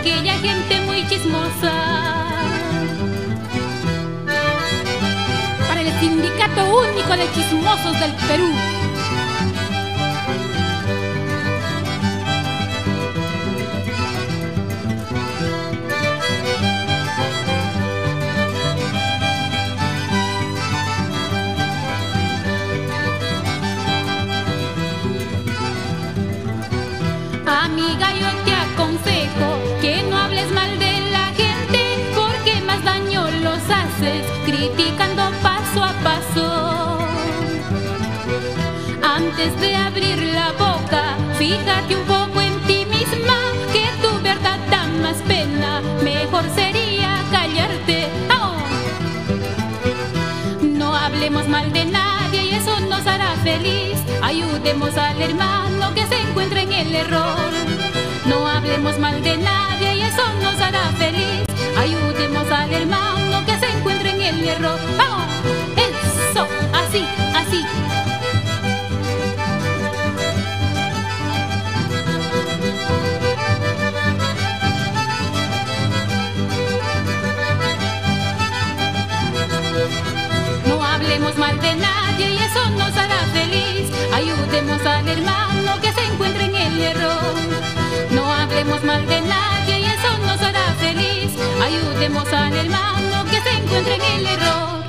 aquella gente muy chismosa. Para el Sindicato Único de Chismosos del Perú. Amiga, yo te aconsejo que no hables mal de la gente, porque más daño los haces criticando paso a paso. Antes de abrir la boca, fíjate un poco en ti misma, que tu verdad da más pena, mejor sería callarte. ¡Oh! No hablemos mal de nadie y eso nos hará feliz. Ayudemos al hermano que se encuentra en el error. No hablemos mal de nadie y eso nos hará feliz. Ayudemos al hermano que se encuentra en el error. ¡Vamos! Eso, así, así. No hablemos mal de nadie y eso nos hará feliz. Ayudemos al hermano que se encuentra en el error. No hablemos mal de nadie y eso nos hará feliz. Ayudemos al hermano que se encuentra en el error.